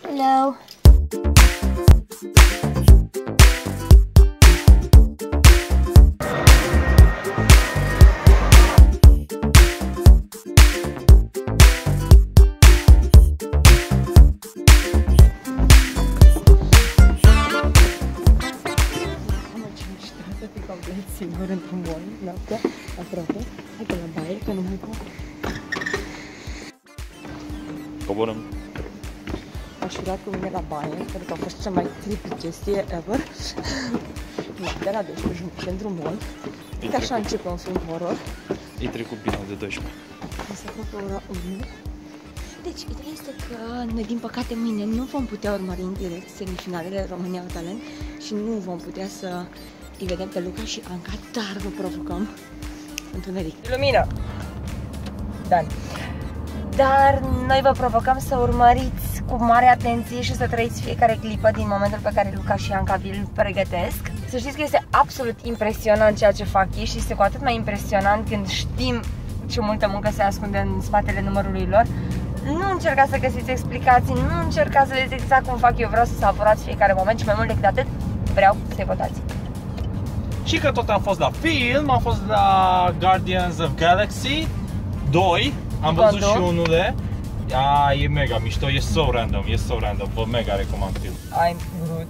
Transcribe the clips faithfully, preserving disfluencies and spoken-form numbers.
Hello. Singur într-un mall, noaptea, aproape. Hai că la baie, că nu mai pot. Coborăm. Aș vrea cu mine la baie, pentru că a fost cea mai trippy chestie ever. Noaptea la douăsprezece într-un mall. Că așa începe un film horror. E trecut bine de doisprezece. Asta a fost ora unu. Deci, ideea este că noi, din păcate, mâine nu vom putea urmări în direct semifinalele România au Talent și nu vom putea să îi vedem pe Luca și Anca, dar vă provocăm întuneric. Lumină! Dan. Dar noi vă provocăm să urmăriți cu mare atenție și să trăiți fiecare clipă din momentul pe care Luca și Anca vi-l pregătesc. Să știți că este absolut impresionant ceea ce fac ei și este cu atât mai impresionant când știm ce multă muncă se ascunde în spatele numărului lor. Nu încercați să găsiți explicații, nu încercați să vedeți exact cum fac eu, vreau să savurați fiecare moment și mai mult decât atât, vreau să-i votați. Și că tot am fost la film, am fost la Guardians of Galaxy doi, am văzut și unul. A, e mega mișto, e so random, e so random, vă mega recomand film. I'm rude.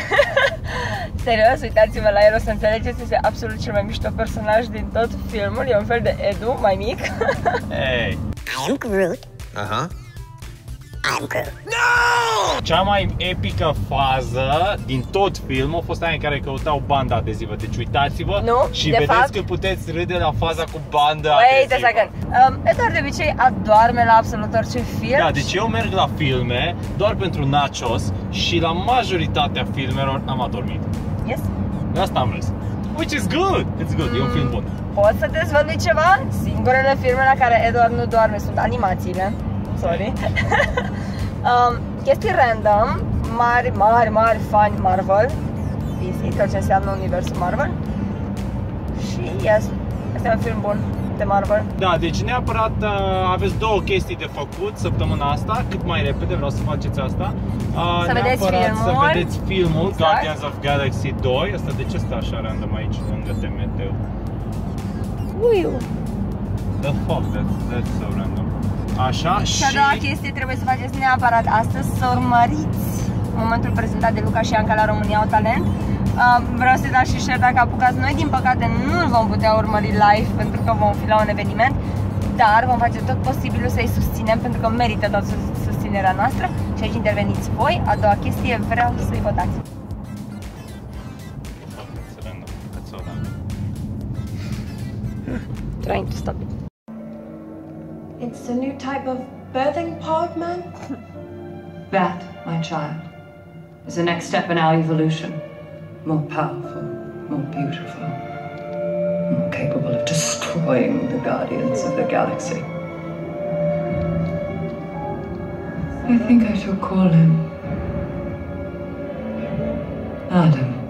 Serios, uitați-vă la el, o să înțelegeți, este absolut cel mai mișto personaj din tot filmul, e un fel de Edu, mai mic. Hey. I'm Groot. Uh-huh. I'm Groot. No! Cea mai epică fază din tot filmul a fost aia în care căutau banda adezivă. Deci uitați-vă și de vedeți fapt, că puteți râde la faza cu banda wait adezivă. a second. Um, Eduard de obicei adorme la absolut orice film. Da, deci eu merg la filme doar pentru nachos și la majoritatea filmelor am adormit. Yes. Asta am râs. Which is good. It's good, mm. E un film bun. Pot să dezvălui ceva? Singurele filme la care Eduard nu doarme sunt animațiile. Sorry. um, chestii random, mari, mari, mari fani Marvel, D C, tot ce înseamnă universul Marvel. Și yes, este un film bun de Marvel. Da, deci neapărat uh, aveți două chestii de făcut săptămâna asta, cât mai repede, vreau să faceți asta. Uh, să vedeți filmul. Să vedeți filmul, exact. Guardians of Galaxy doi. Asta de ce stă așa random aici, lângă T M T? Uiu. The fuck, that's, that's so random. Așa și... Și a doua chestie trebuie să faceți neapărat astăzi, să urmăriți momentul prezentat de Luca și Anca la România au Talent. Uh, vreau să-i dați și share dacă apucați. Noi, din păcate, nu vom putea urmări live pentru că vom fi la un eveniment, dar vom face tot posibilul să-i susținem pentru că merită tot susținerea noastră și aici interveniți voi. A doua chestie, vreau să-i votați. Trying to stop it. It's a new type of birthing pod, man? That, my child, is the next step in our evolution. More powerful, more beautiful, more capable of destroying the Guardians of the Galaxy. I think I shall call him Adam.